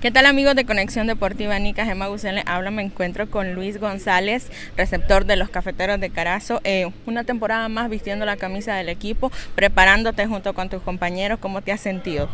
¿Qué tal, amigos de Conexión Deportiva Nica? Gemma Guzmán le habla. Me encuentro con Luis González, receptor de los Cafeteros de Carazo. Una temporada más vistiendo la camisa del equipo, preparándote junto con tus compañeros. ¿Cómo te has sentido?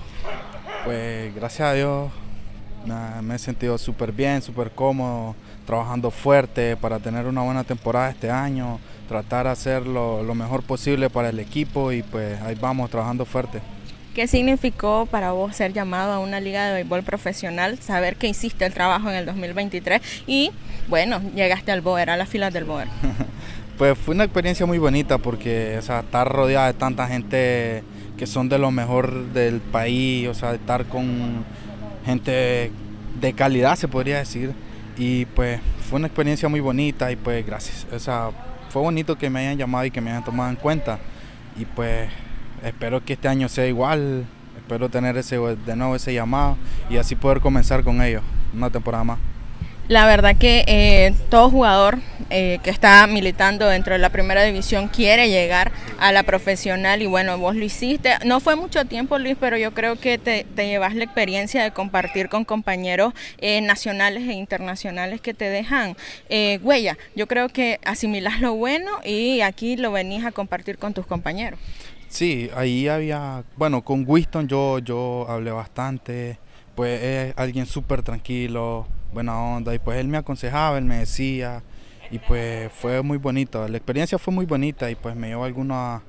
Pues gracias a Dios me he sentido súper bien, súper cómodo, trabajando fuerte para tener una buena temporada este año, tratar de hacer lo mejor posible para el equipo y pues ahí vamos trabajando fuerte. ¿Qué significó para vos ser llamado a una liga de béisbol profesional, saber que hiciste el trabajo en el 2023 y, bueno, llegaste al Boer, a las filas del Boer? Pues fue una experiencia muy bonita porque, o sea, estar rodeada de tanta gente que son de lo mejor del país, o sea, estar con gente de calidad, se podría decir, y pues fue una experiencia muy bonita y pues gracias, o sea, fue bonito que me hayan llamado y que me hayan tomado en cuenta y pues espero que este año sea igual, espero tener de nuevo ese llamado y así poder comenzar con ellos una temporada más. La verdad que todo jugador que está militando dentro de la primera división quiere llegar a la profesional y bueno, vos lo hiciste. No fue mucho tiempo, Luis, pero yo creo que te llevas la experiencia de compartir con compañeros nacionales e internacionales que te dejan huella. Yo creo que asimilás lo bueno y aquí lo venís a compartir con tus compañeros. Sí, ahí había, bueno, con Winston yo hablé bastante, pues es alguien súper tranquilo, buena onda, y pues él me aconsejaba, él me decía, y pues fue muy bonito, la experiencia fue muy bonita y pues me llevó algunas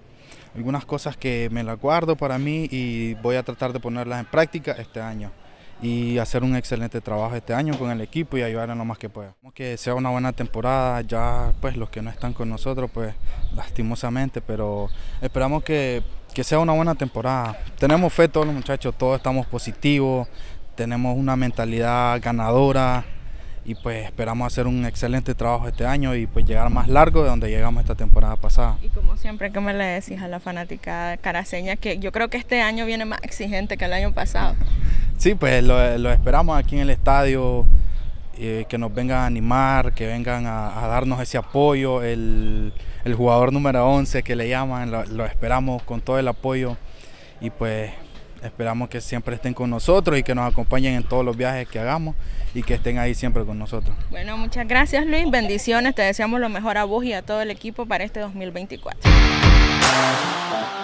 cosas que me las guardo para mí y voy a tratar de ponerlas en práctica este año y hacer un excelente trabajo este año con el equipo y ayudar en lo más que pueda. Que sea una buena temporada, ya pues los que no están con nosotros pues lastimosamente, pero esperamos que sea una buena temporada. Tenemos fe todos los muchachos, todos estamos positivos, tenemos una mentalidad ganadora y pues esperamos hacer un excelente trabajo este año y pues llegar más largo de donde llegamos esta temporada pasada. Y como siempre, ¿qué me le decís a la fanática caraceña? Que yo creo que este año viene más exigente que el año pasado. Sí, pues lo esperamos aquí en el estadio, que nos vengan a animar, que vengan a darnos ese apoyo, el jugador número 11 que le llaman, lo esperamos con todo el apoyo y pues esperamos que siempre estén con nosotros y que nos acompañen en todos los viajes que hagamos y que estén ahí siempre con nosotros. Bueno, muchas gracias, Luis, bendiciones, te deseamos lo mejor a vos y a todo el equipo para este 2024.